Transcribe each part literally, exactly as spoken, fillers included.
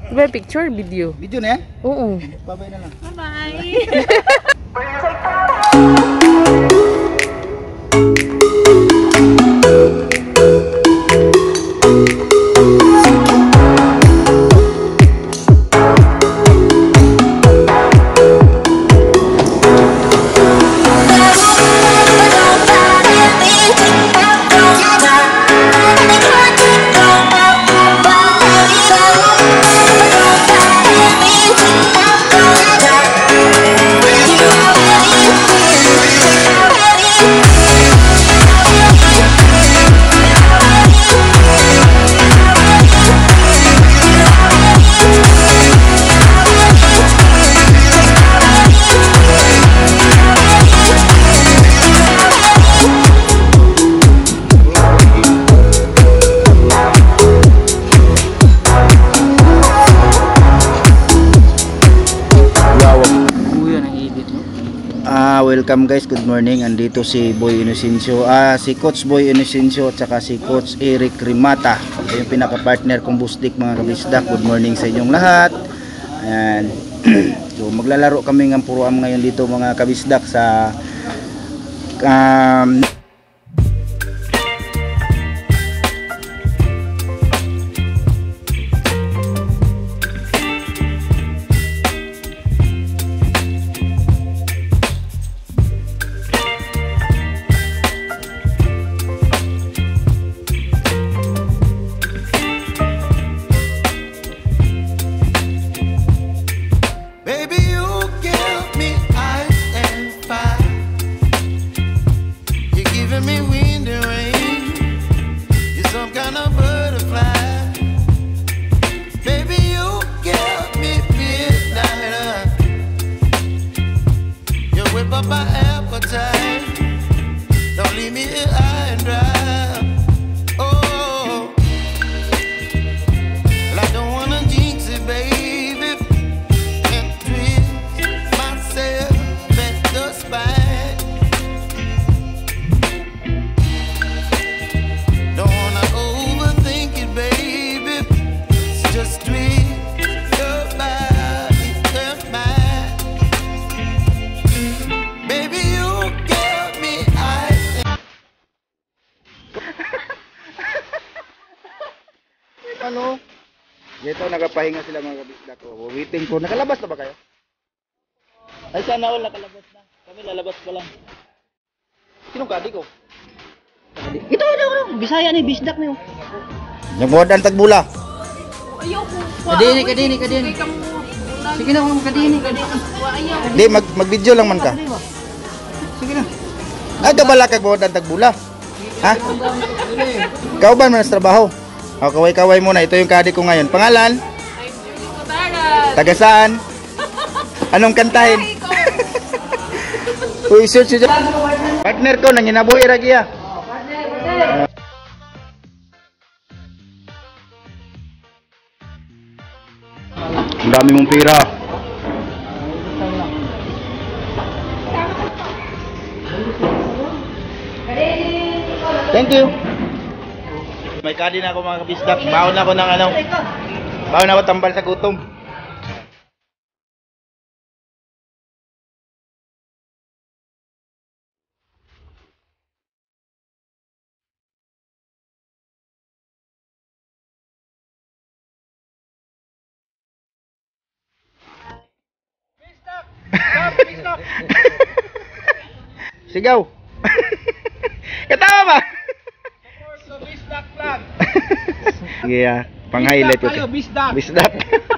Diba picture, video? Video na yan? Oo. Bye-bye na lang. Welcome guys, good morning. Andito si Boy Inocencio, ah, si Coach Boy Inocencio at saka si Coach Eric Rimata, yung pinaka-partner kong Busdik mga kabisdak. Good morning sa inyong lahat. Ayan. So maglalaro kami ng puruam ngayon dito mga kabisdak sa um, ano? Dito nagapahinga sila mga kabisdak ko. Waiting ko. Nakalabas na ba kayo? Ay sana all nakalabas na. Kami lalabas pa lang. Sinong kadi ko? Ito ito ito. Bisaya ni bisdak niyo. Yung buwan ang tagbula. Ayaw ko. Kadini kadini kadini. Sige na kung kadini kadini. Ayaw. Di mag mag-video lang man ka. Sige na. Ay kabala kay buwan ang tagbula. Ha? Kau ba man sa trabaho? O, kaway-kaway muna. Ito yung kadi ko ngayon. Pangalan? Taga saan? Anong kantahin? Uy, search yun. Partner ko, nanginabuhi ragiya. Ang dami mong pira. Thank you. May kadi na ako mga kabisdak. Baon na ako ng ano. Baon na ako tambal sa gutom. Bisdak! Stop! Bisdak! Sigaw! Katawa ba? Bisdak vlog. Yeah, pang-highlight ito. Bisdak. Bisdak.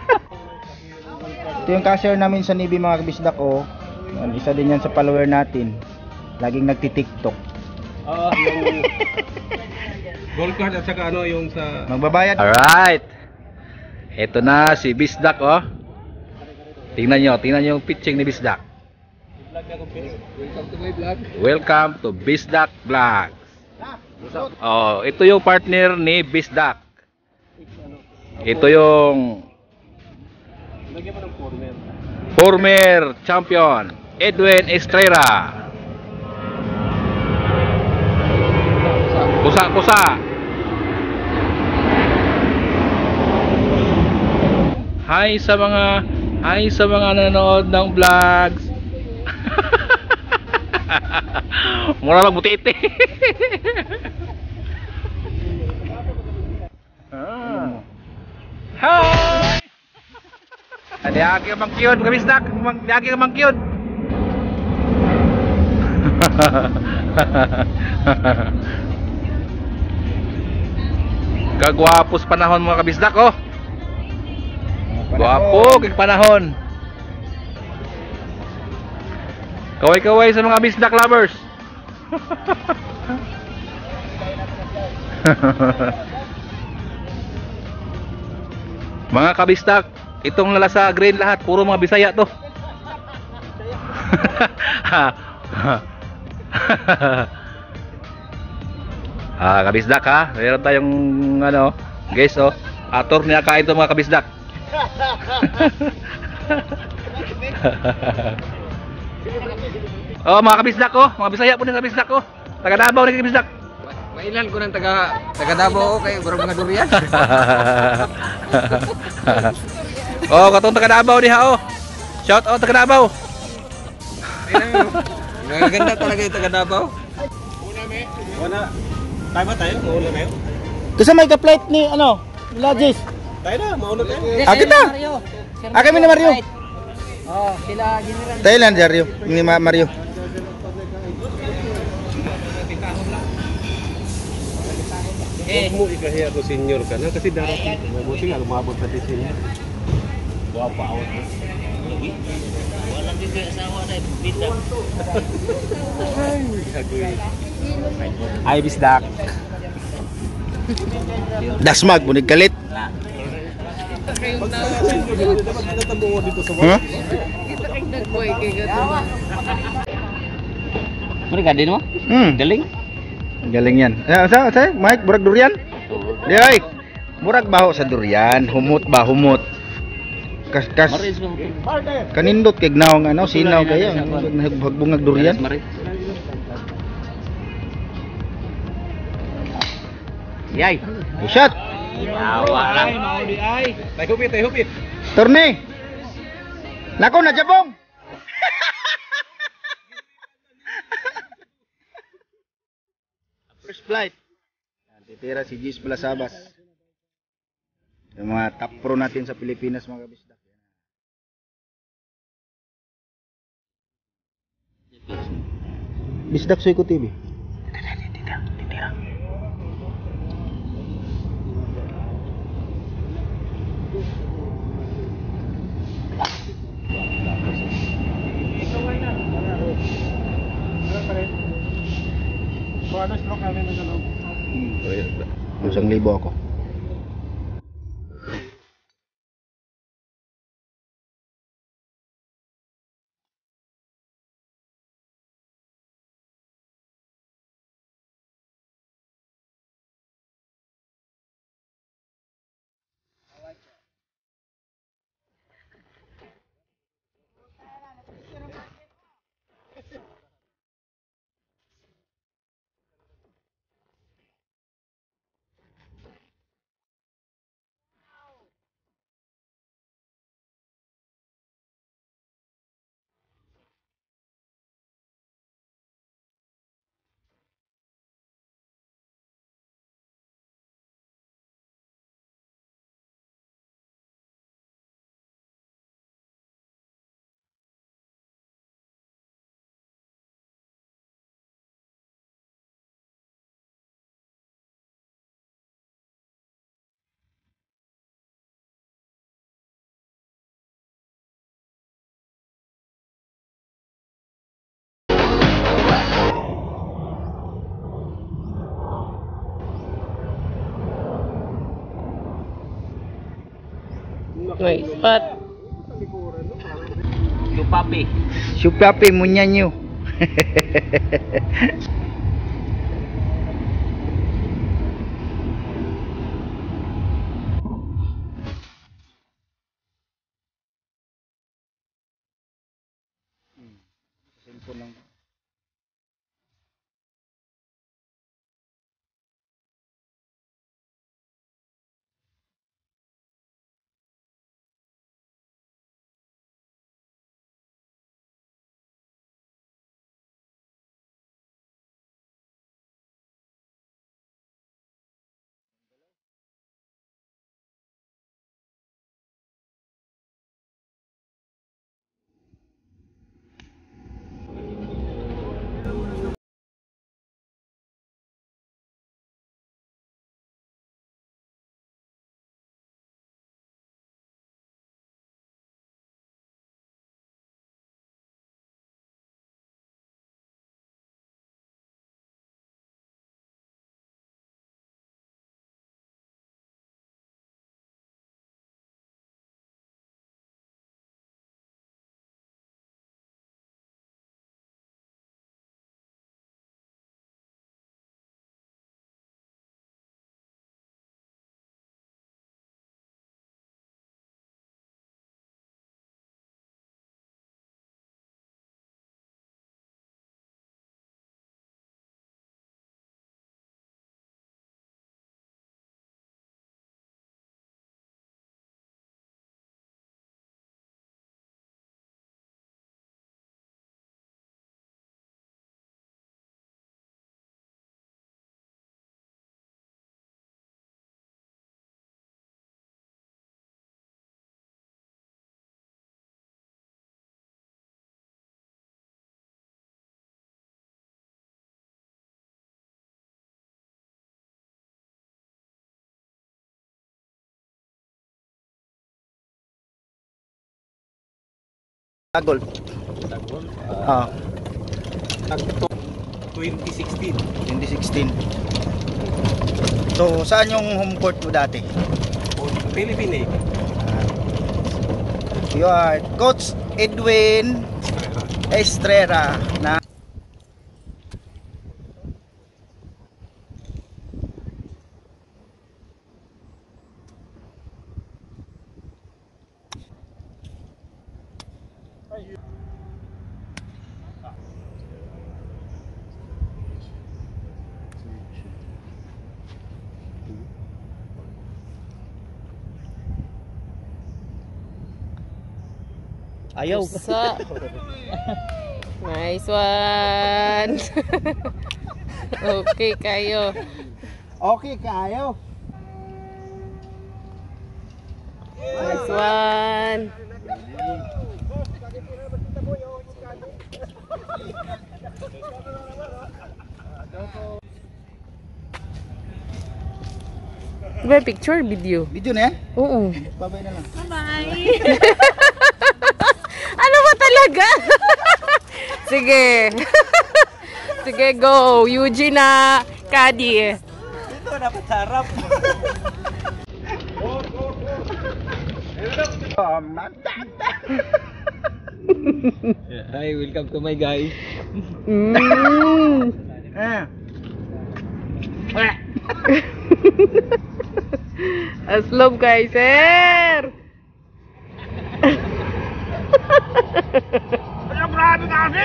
Ito yung cashier namin sa Navy mga kabisdak ko. Oh. Isa din yan sa follower natin. Laging nagti-TikTok. Oo, uh, yung gold card at saka ano yung sa magbabayad. Alright. Ito na si Bisdak oh. Tingnan nyo, tingnan nyo yung pitching ni Bisdak. Welcome to my vlog. Welcome to Bisdak Vlog. Oh, ito yung partner ni Bisdak. Ito yung former champion Edwin Estrella. Kusa-kusa. Hi sa mga hi sa mga nanonood ng vlogs. Mura lang buti-iti. Ah. Hi. Adi aki mang cute, kabisdak, mang adi aki mang cute. Kagwapos panahon mga kabisdak oh. Gwapo kay panahon. Kaway-kaway sa mga bisdak lovers. Mga kabisdak, itong lalasa green lahat puro mga Bisaya to. Ah, kabisdak ha. Meron tayong ano, guys oh. Ator niya kain to mga kabisdak. Oh, mga kabisdak ko, mga Bisaya po ng kabisdak ko. Taga Davao ng kabisdak. Mailan ko ng taga taga Davao kay bro mga durian. Oh, katong taga Davao diha oh. Shout out taga Davao. Maganda talaga yung taga Davao. Una me. Una. Tayo ba tayo? Mauna na yun? Kasi may ka-plate ni ano, Logis. Tayo na, mauna tayo. Ah, kita. Ah, kami na Mario. Oh, sila General. Thailand, Mario. Ni Ma- Mario. Huwag mo ikahiya ko senior ka na kasi darating. Mabuti nga, lumabot pati senior. Wow, paawat na. Walang din kayo asawa na bida. Ay, bisdak. Dasmag, bunig kalit. Dapat natabuo dito sa Huh? Kita kay nagboy kay gato. Mari ka din mo? Hmm. Galing. Galing yan. Eh, sa, sa, Mike, murag durian? Di, oy. Murag baho sa durian. Humot ba, humot. Kas, kas. Maris mo. Kanindot kay gnawang ano, sinaw kayo. Hagbungag durian. Maris. Yay. Shot. Yawa lang. Tayo hupit, tayo hupit. Turni. Nako na jabong. First flight. Titira si Gis Blasabas. Yung mga top pro natin sa Pilipinas mga kabisdak. Bisdak Soyko T V. Ano stroke namin na gano'n? Isang libo ako. Wait, spot. Lupapi. Supapi munyanyo. Cellphone lang. Golf. Tagol. Ah, Tagto twenty sixteen. twenty sixteen. So, saan yung home court mo dati? Philippine. You are Coach Edwin Estrera na ayaw. Sa. Nice one. Okay kayo. Okay, kayo. Nice one. Diba picture, video? Video na yan? Oo. Babay na lang. Ano ba talaga? Sige. Sige, go. Eugene na Kadi. Ito, dapat sarap. Hi, welcome to my guys. Mm. Eh. Aslom kay sir. Ano grabe ka, Asim?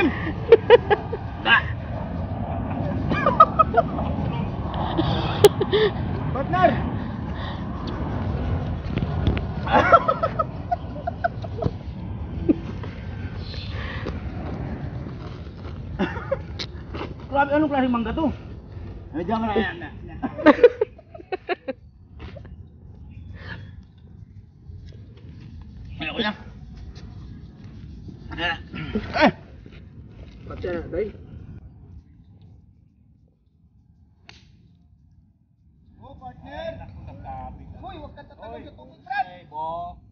Partner! Grabe, anong klaseng mangga to? Ano dyan ka na yan? Ayoko na. Eh! Ba't siya na, day? Oh, partner! Uy, huwag ka tatagod sa tubig, Brad!